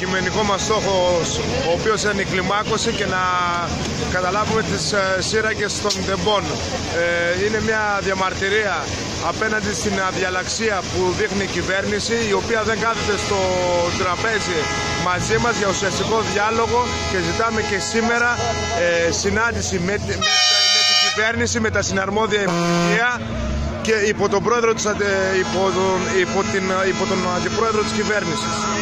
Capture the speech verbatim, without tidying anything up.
αντικειμενικό μας στόχος, ο οποίος είναι η κλιμάκωση και να καταλάβουμε τις σύραγγες των τεμπών. Ε, είναι μια διαμαρτυρία απέναντι στην αδιαλαξία που δείχνει η κυβέρνηση, η οποία δεν κάθεται στο τραπέζι μαζί μας για ουσιαστικό διάλογο, και ζητάμε και σήμερα ε, συνάντηση με, με, με την κυβέρνηση, με τα συναρμόδια υπουργεία και υπό τον πρόεδρο της, υπό τον, υπό την, υπό τον αντιπρόεδρο της κυβέρνησης.